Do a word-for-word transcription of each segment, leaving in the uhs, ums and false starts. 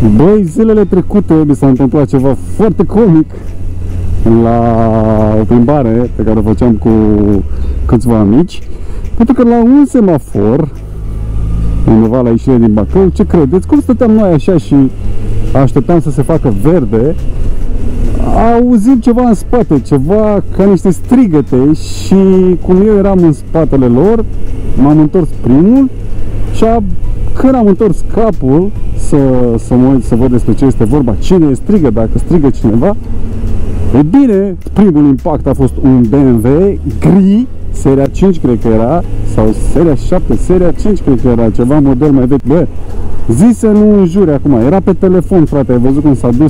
Băi, zilele trecute mi s-a întâmplat ceva foarte comic la o plimbare pe care o făceam cu câțiva amici, pentru că la un semafor undeva la ieșire din Bacău, ce credeți? Cum stăteam noi așa și așteptam să se facă verde, auzim ceva în spate, ceva ca niște strigăte, și cum eu eram în spatele lor, m-am întors primul și a, când am întors capul să, să, mă, să văd despre ce este vorba, cine strigă, dacă strigă cineva, e bine, primul impact a fost un B M W gri, seria cinci cred că era, sau seria șapte, seria cinci cred că era, ceva model mai vechi. Bă, zi să nu înjuri acum, era pe telefon, frate, ai văzut cum s-a dus?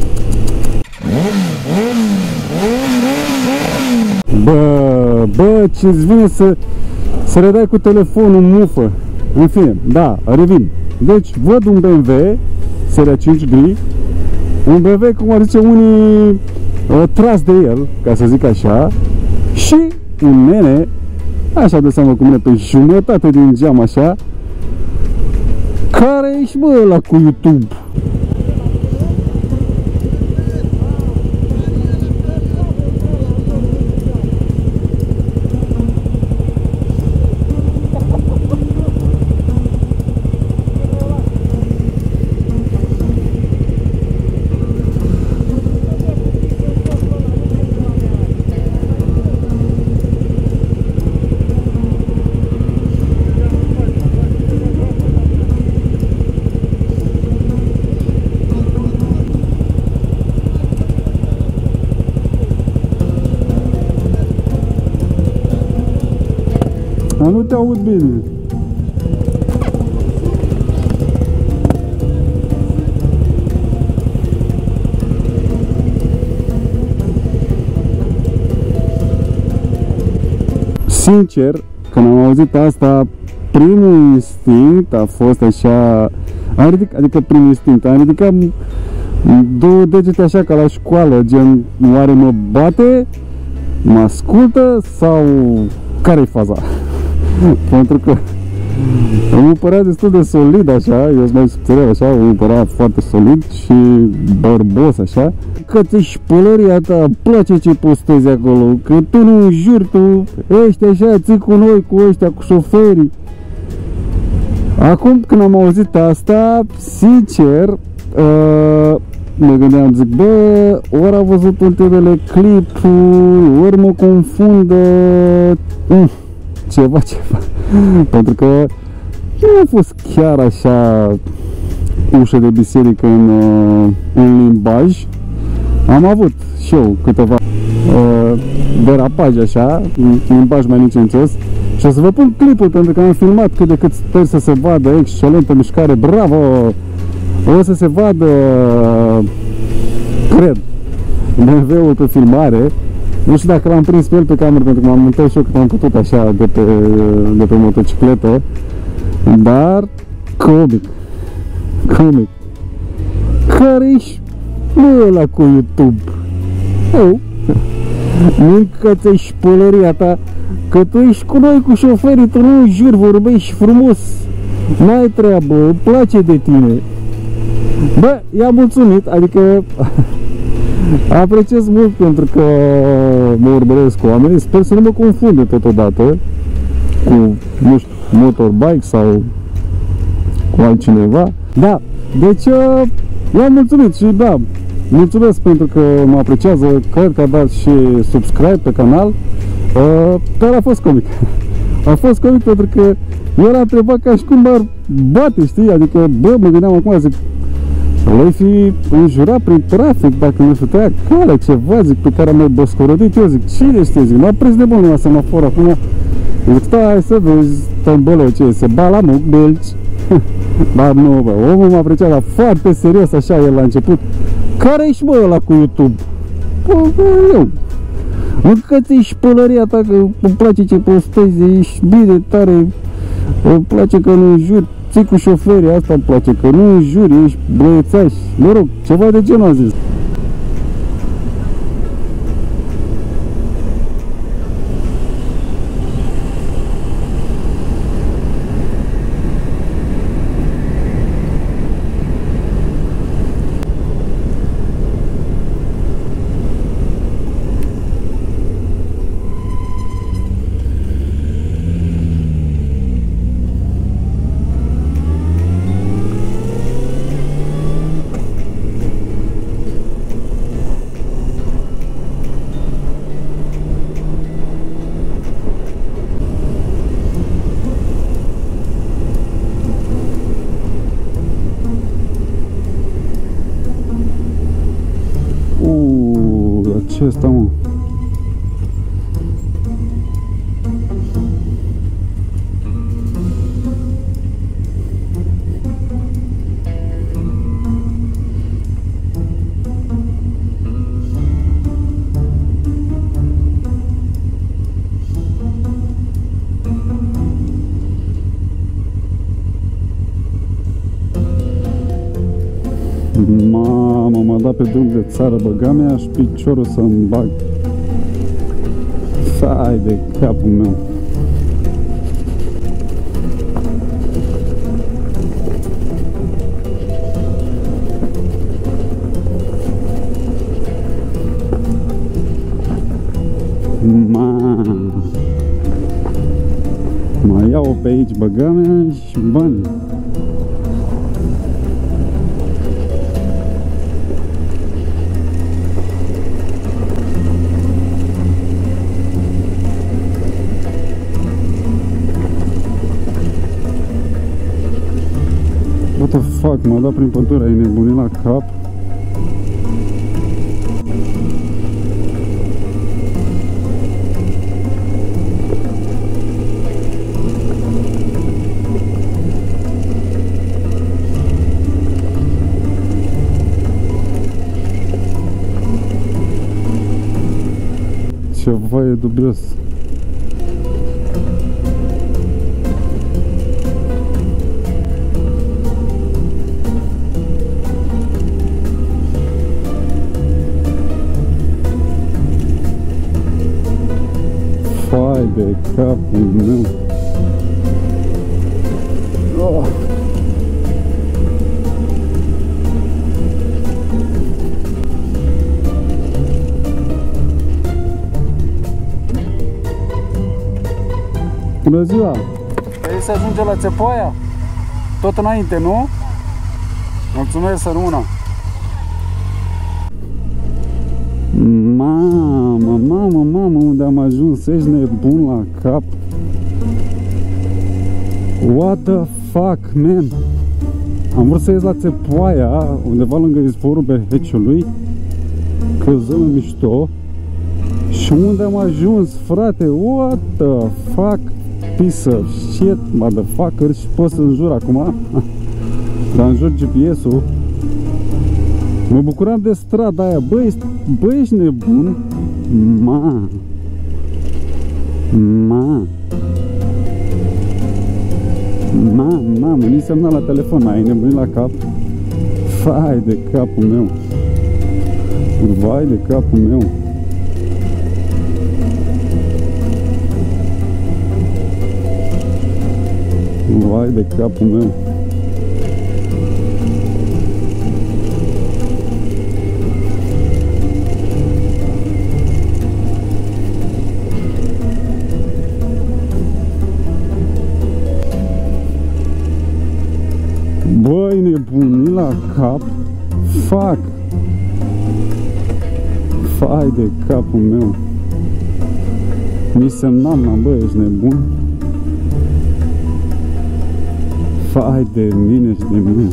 Bă, bă, ce-ți vine să, să le dai cu telefonul în mufă. În fine, da, revin. Deci, văd un B M W, seria cinci gri, un B M W, cum ar zice unii, uh, tras de el, ca să zic așa, și un nene, așa de seamă cu mine, pe jumătate din geam, așa, care ești, bă, ăla cu YouTube? Nu te aud bine. Sincer, când am auzit asta, primul instinct a fost așa, am ridicat, adică primul instinct, am ridicat două degete așa ca la școală, gen, oare mă bate, mă ascultă sau care-i faza? Pentru că îmi părea destul de solid așa, eu sunt mai subțirel așa, îmi părea foarte solid și bărbos așa. Că ți-și pălăria ta, place ce postezi acolo, că tu nu înjuri, tu ești așa, ții cu noi, cu ăștia, cu șoferii. Acum când am auzit asta, sincer, uh, mă gândeam, zic, bă, ori a văzut ultimele clipuri, ori mă confundă, uh, ceva, ceva, pentru că nu a fost chiar așa ușă de biserică în, în limbaj. Am avut și eu câteva uh, derapaje așa, în limbaj mai licențios, și o să vă pun clipul pentru că am filmat cât de cât, sper să se vadă excelentă mișcare, bravo! O să se vadă, cred, B M W-ul pe filmare. Nu știu dacă l-am prins pe el pe cameră, pentru că m-am montat și eu cât am putut așa de pe, de pe motocicletă, dar comic, comic. Care ești, mă, ăla cu YouTube? Eu, mâncă-ți-și pălăria ta, că tu ești cu noi, cu șoferii, tu nu jur, vorbești frumos, n-ai treabă, îmi place de tine. Bă, i-am mulțumit, adică apreciez mult pentru că mă urmăresc cu oamenii, sper să nu mă confunde totodată cu, nu știu, motorbike sau cu altcineva. Da, deci i-am mulțumit și da, mulțumesc pentru că mă apreciază, cred că a dat și subscribe pe canal, dar a fost comic. A fost comic pentru că eu l-am întrebat ca și cum m-ar bate, știi, adică, bă, mă gândeam acum, zic, l-ai fi înjurat prin trafic dacă nu se tăia calea, ceva, zic, pe care am mai băscorodit. Eu zic, cine știe, zic, m-a prins de bun la semafor acum. Zic, stai să vezi, tămbălă, ce, se ba la muc, belci. Dar nu, bă, omul m-a apreciat, dar foarte serios, așa, el la început. Care ești, bă, ăla cu YouTube? Bă, bă, eu. Încă-ți-și pălăria ta, că îmi place ce postezi, ești bine, tare, îmi place că nu înjuri. Ții cu șoferii, asta îmi place, că nu înjuri, ești băiețaș, mă rog, ceva de genul a zis. Ce asta, mă? Mamă, m-a dat pe drum de țară, băga mea și piciorul să-mi bag. Fai de capul meu. Mamă. Mai iau-o pe aici, băga mea și bani. What the fuck, m-a dat prin pădure, ai nebunit la cap? Ceva e dubios. Fai de capul meu. Oh. Bună ziua! Păi se ajunge la Țepoaia? Tot înainte, nu? Mulțumesc, să rămână! Mamă, mamă, mamă, unde am ajuns? Ești nebun la cap? What the fuck, man? Am vrut să ies la Țepoaia, undeva lângă izvorul Berheciului, că zonă mișto. Și unde am ajuns, frate? What the fuck? Piece of shit, motherfucker. Și pot să înjur acum. Dar înjur G P S-ul. Mă bucuram de strada aia. Băi, bă, ești nebun? Ma. Ma. Ma, mamă, ni semna la telefon. Ai nebunit la cap? Vai de capul meu. Vai de capul meu. Vai de capul meu. Băi, nebunii la cap. Fac. Fai de capul meu. Mi semnam, mă, bă, ești nebun? Fai de mine și de mine.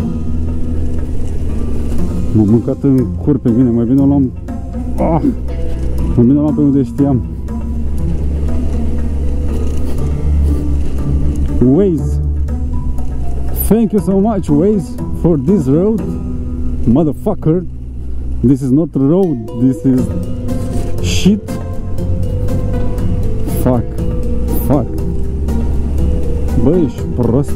M-am mâncat în cur pe mine, mai bine o luam. Ah! Mai bine o luam pe unde știam. Waze. Thank you so much, Waze, for this road. Motherfucker. This is not road, this is shit. Fuck. Fuck. Băi, ești prost.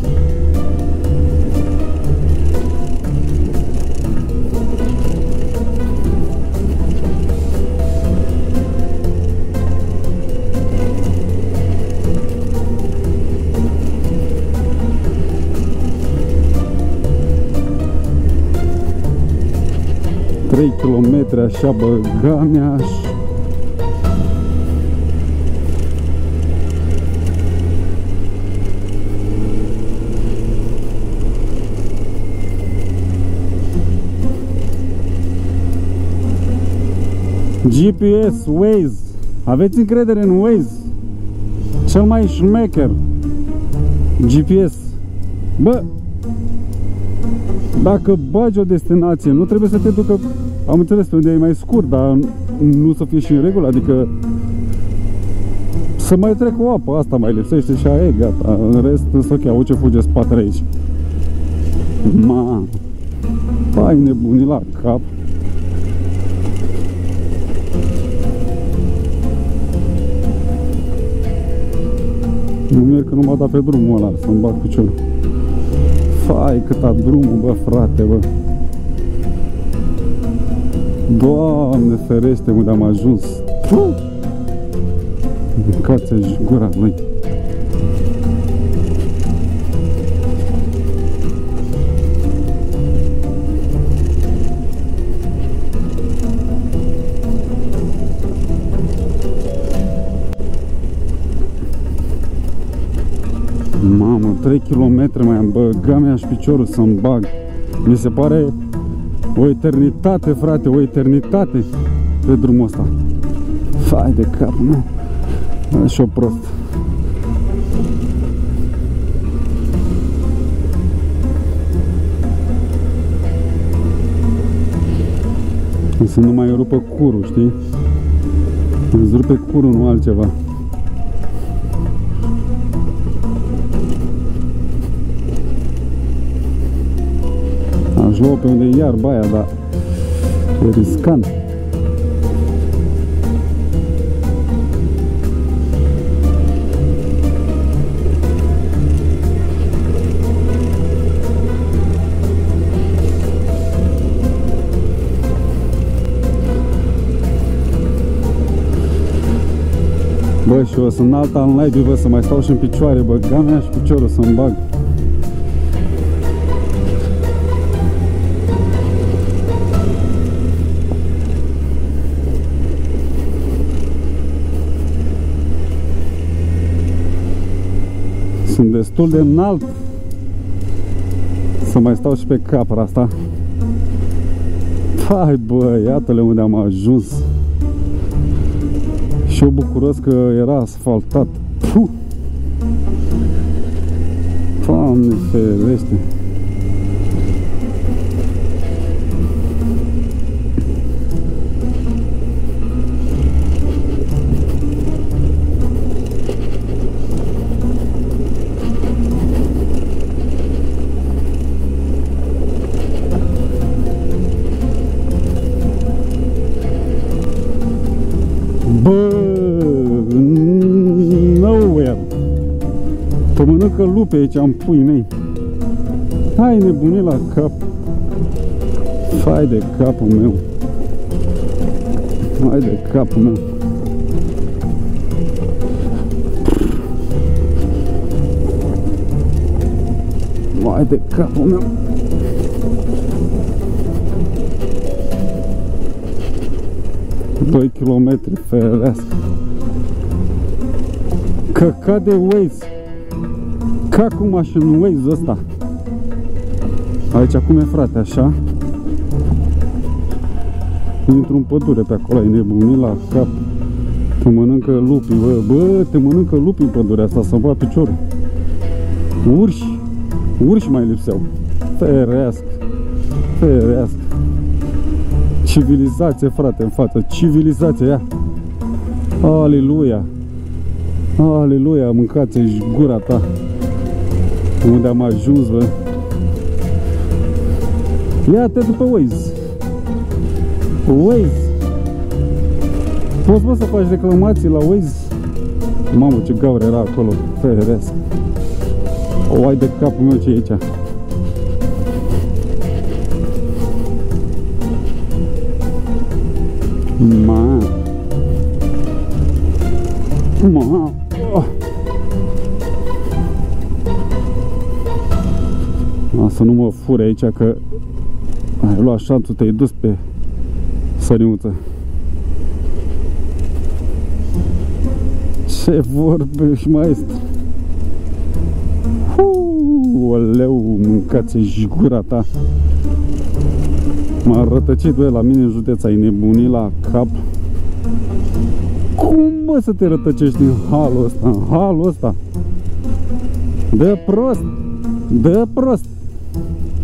trei kilometri așa, băga mea. G P S, Waze. Aveți încredere în Waze? Cel mai șmecher G P S. Bă, dacă bagi o destinație, nu trebuie să te ducă, am înțeles, pe unde e mai scurt, dar nu să fie și în regulă, adică să mai trec o apă, asta mai lipsește și aia e, gata. În rest, însă ok, au ce fuge spatele aici. Ma, ai nebunit la cap. Nu merg că nu m-a dat pe drumul ăla, să-mi bag piciorul. Fai, câta drumul, bă, frate, bă. Doamne ferește, unde am ajuns. Mâncați-și gura lui. Mamă, trei kilometri mai am băgat mea și piciorul să-mi bag. Mi se pare o eternitate, frate, o eternitate pe drumul ăsta. Fai de capul meu. Și-o prost. Să nu mai rupă curul, știi? Îți rupe curul, nu altceva. Aș lua pe unde e iarba aia, dar e riscant. Bă, și o să înalt în live, bă, să mai stau și în picioare, bă, gamea și piciorul să-mi bag. Sunt destul de înalt să mai stau și pe capra asta. Hai, bă, iată-le unde am ajuns. Și eu bucuros că era asfaltat. Puh! Doamne ferește! Bă, nowhere. Te mănâncă lupe aici în pui mei. Hai nebunit la cap. Hai de capul meu. Hai de capul meu. Hai de capul meu. doi kilometri, ferească. Căcat de Waze. Ca cu mașinul Waze ăsta. Aici cum e, frate, așa? Intru în pădure pe acolo, e nebunit la cap. Te mănâncă lupii, bă, bă, te mănâncă lupii în pădurea asta, să-mi va piciorul. Urși, urși mai lipseau. Ferească, ferească. Civilizație, frate, în față, civilizație, ia. Aleluia. Aleluia, mâncați-și gura ta. Unde am ajuns, bă. Ia-te după Waze. Waze. Poți, bă, să faci reclamații la Waze? Mamă, ce gaură era acolo. Ferească. O, ai de capul meu ce e aici. Ma. Ma. Oh. Să nu mă fure aici, că ai luat șanțul, te-ai dus pe săriuță. Ce vorbești, maestru? Oleu, mâncați-și gura ta. M-a rătăcit, bă, la mine în județ, ai nebunit la cap. Cum, bă, să te rătăcești în halul ăsta, în halul ăsta? Dă prost, dă prost,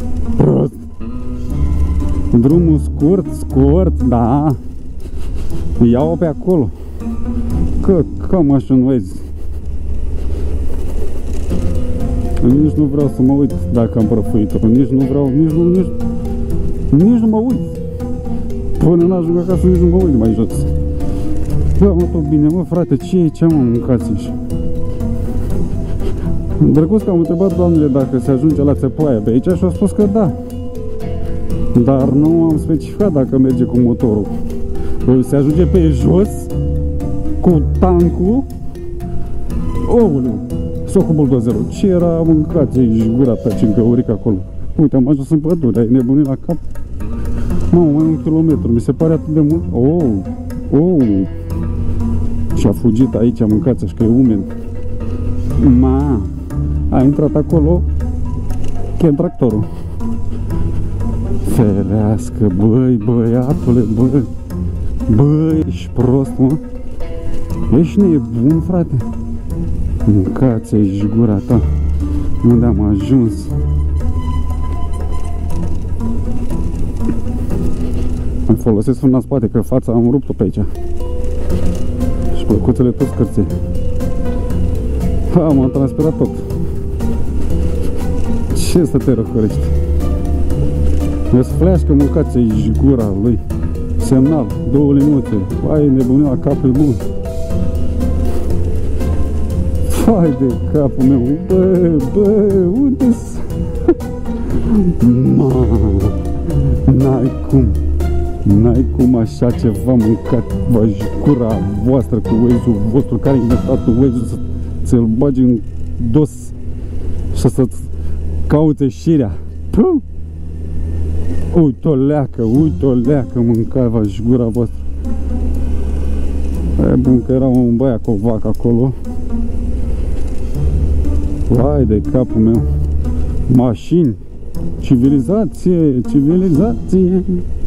prost. Drumul scurt, scurt, da. Ia-o pe acolo. Că, cam așa nu vezi. Nici nu vreau să mă uit dacă am prăfuit-o. Nici nu vreau, nici nu, nici, nici nu mă uit. Până n-ajung acasă, nici nu mă uit mai jos. Bă, mă, tot bine, mă, frate, ce e, ce am mâncat aici? Drăguț că am întrebat doamnele dacă se ajunge la țepoaia pe aici și au spus că da. Dar nu am specificat dacă merge cu motorul. Păi se ajunge pe jos cu tancul. Ouleu, sau cu buldozerul. Ce era mâncat aici gura ta, ce încăuric acolo. Uite, am ajuns în pădure, ai nebunit la cap. Mamă, mai un kilometru, mi se pare atât de mult. Oh, oh. Și a fugit aici, a mâncat și că e umed. Ma, a intrat acolo chiar tractorul. Ferească, băi, băiatule, băi. Băi, ești prost, mă. Ești nebun, frate. Mâncați aici gura ta. Unde am ajuns? Mai folosesc una spate, că fața am rupt-o pe aici. Și plăcuțele tot scârțe. Ha, m-am transpirat tot. Ce să te răcorești? Îți fleașcă, mâncați aici gura lui. Semnal, două linuțe. Vai, nebunit la capul bun. Vai de capul meu. Bă, bă, unde-s? N-ai cum. N-ai cum așa ceva mâncat. V-aș gura voastră cu Waze-ul vostru care a inventat Waze-ul să ți-l bagi în dos și să-ți cauți șirea. Puh! Uite-o leacă, uite-o leacă, mâncava-și gura voastră. E bun că era un băiat cu o vacă acolo. Vai de capul meu. Mașini. Civilizație, civilizație.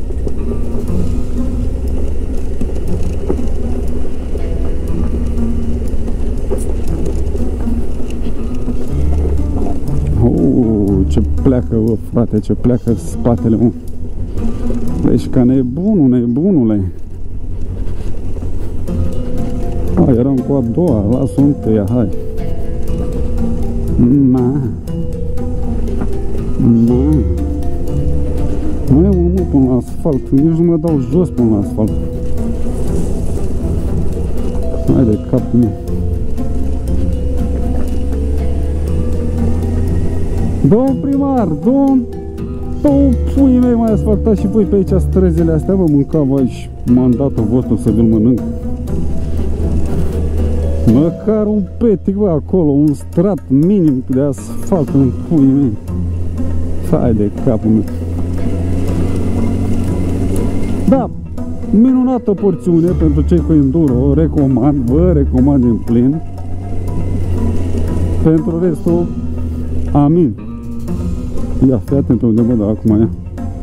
Oh, ce pleacă, bă, frate, ce pleacă spatele, mă. Ești ca nebunul, nebunule. Hai, eram cu a doua, las-o întâia, hai. Ma. Ma. Mai mă, mă, până la asfalt, nici nu mă dau jos până la asfalt. Hai de capul meu. Domn primar, domn, domn puii mei, mai asfaltați și voi pe aici străzile astea, vă mâncava aici mandatul vostru să vi-l mănânc. Măcar un petic, bă, acolo, un strat minim de asfalt în puii mei. Hai de capul meu. Da, minunată porțiune pentru cei cu enduro, recomand, vă recomand în plin. Pentru restul, amin. Ia, fii atent pe unde mă dau acum, ia.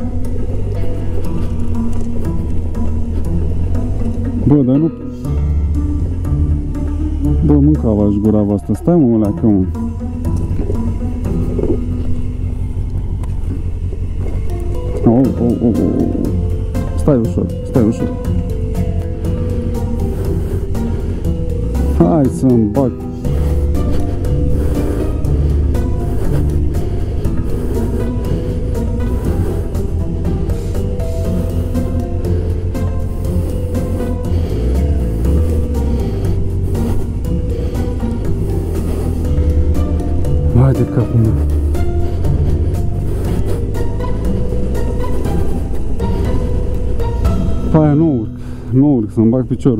Bă, dar nu... Bă, mâncava-aș gura voastră. Stai, mă, leacă, mă. Oh, oh, oh, oh. Stai ușor, stai ușor. Hai să-mi bag. Hai de capul meu. Pe aia nu urc, nu urc, să-mi bag piciorul.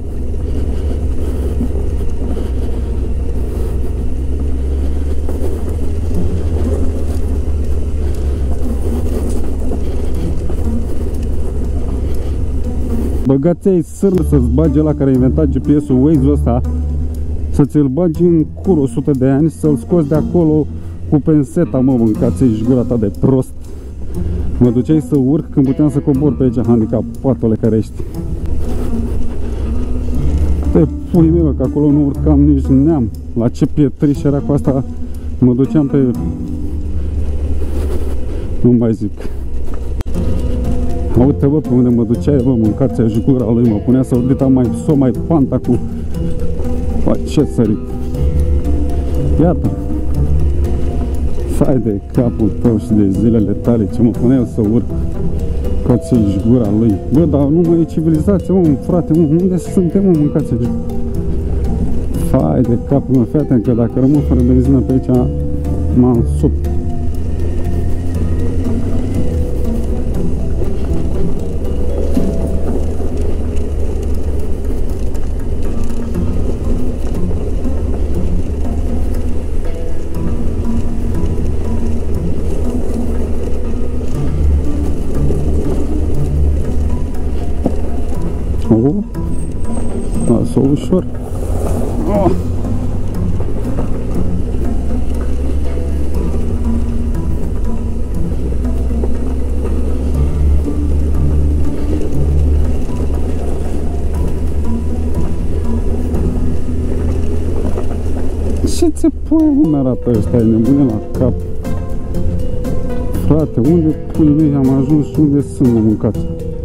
Băgați ai sârmă să-ți bagi ăla care a inventat G P S-ul, Waze-ul ăsta, să ți-l bagi în cur o sută de ani, să-l scoți de acolo cu penseta, mă, mâncați aici gura ta de prost. Mă duceai să urc când puteam să cobor pe aici, handicapatule care ești. Te pui mei, mă, că acolo nu urcam nici neam. La ce pietriș era cu asta, mă duceam pe... Nu mai zic. Uite, bă, pe unde mă duceai, bă, mâncați aia și gura lui, mă punea să urita mai so, mai panta cu... Bă, ce sărit. Iată. Fai de capul tău și de zilele tale, ce mă punea să urc. Mâncați-și gura lui. Bă, dar nu mai e civilizație, mă, frate, mă, unde suntem, mă, mâncați-și? Fai de capul, mă, fii atent că dacă rămân fără benzină pe aici, m-am sup. Oh, lasă-o ușor. Oh. Ce ți pui, mă, arată ăsta? E nebune la cap. Frate, unde pui mei am ajuns și unde sunt, mă, mâncați?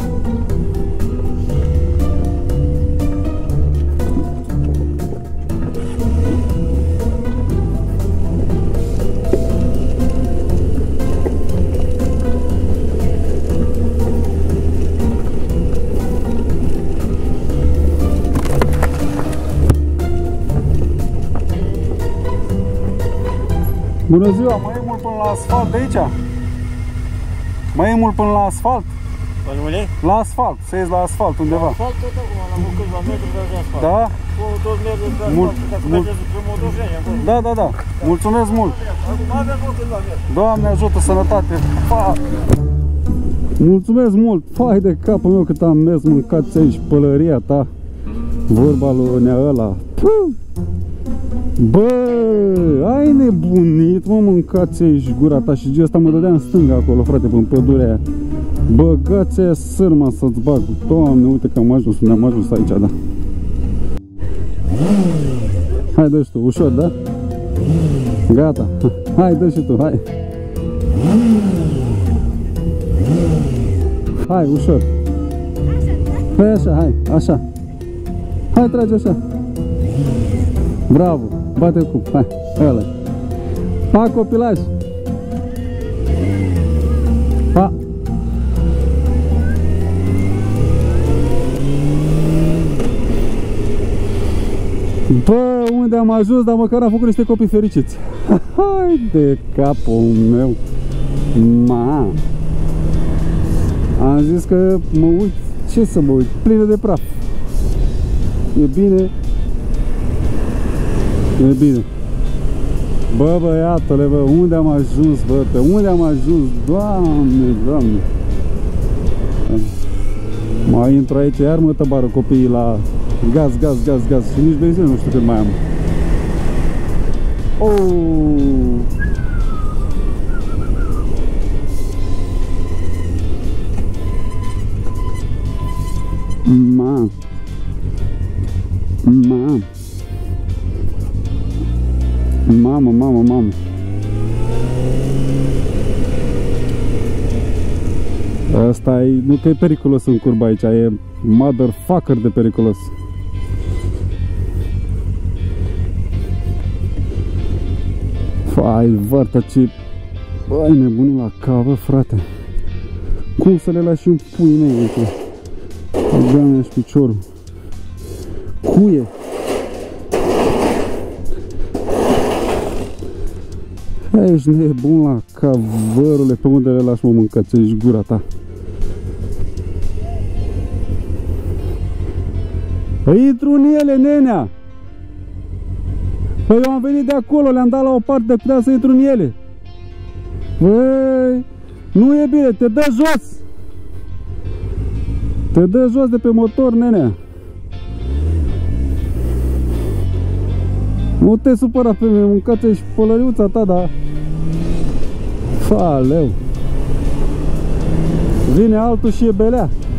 Bună ziua, mai e mult până la asfalt de aici? Mai e mult până la asfalt? Unde? La asfalt, să ies la asfalt undeva. La asfalt tot acum, la câțiva metri de asfalt. Da? Cu tot mergem pe Mult, asfalt, dacă mult. mergeți pe motoșeni acolo. Da, da, da. Mulțumesc mult. Acum avem mult câțiva metri. Doamne ajută, sănătate. Pa! Mulțumesc mult. Fai de capul meu cât am mers, mâncați aici pălăria ta. Vorba lui Nea ăla. Puh! Bă, ai nebunit, mă, mâncați aici gura ta. Și ăsta mă dădea în stânga acolo, frate, până pădurea aia. Băgați aia sârma să-ți bag. Doamne, uite că am ajuns, unde am ajuns aici, da. Hai, dă și tu, ușor, da? Gata. Hai, dă și tu, hai. Hai, ușor. Hai așa, hai, așa. Hai, trage așa. Bravo, bate cu, hai, ăla. Ha, copilaj. Ha. Bă, unde am ajuns, dar măcar am făcut niște copii fericiți. Hai de capul meu. Ma. Am zis că mă uit, ce să mă uit, plină de praf. E bine. E bine. Bă, băiatule, bă, unde am ajuns, bă, pe unde am ajuns, Doamne, Doamne. Mai intru aici, iar mă tăbară copiii la gaz, gaz, gaz, gaz și nici benzină nu știu cât mai am. Oh! Ma. Ma. Mamă, mamă, mamă. Asta e, nu că e periculos în curba aici, e motherfucker de periculos. Fai, vărtă, ce... Băi, nebunii la cavă, frate. Cum să le lași în pui mei, uite. Doamne, și piciorul. Cuie. Ești nebun la cavărule, pe unde le lași, mă, mâncați aici gura ta. Intru în ele, nenea! Păi eu am venit de acolo, le-am dat la o parte, putea să intru în ele. Băi, nu e bine, te dă jos! Te dă jos de pe motor, nenea! Nu te supăra pe mine, mâncați aici pălăriuța ta, da? Faleu! Vine altul și e belea.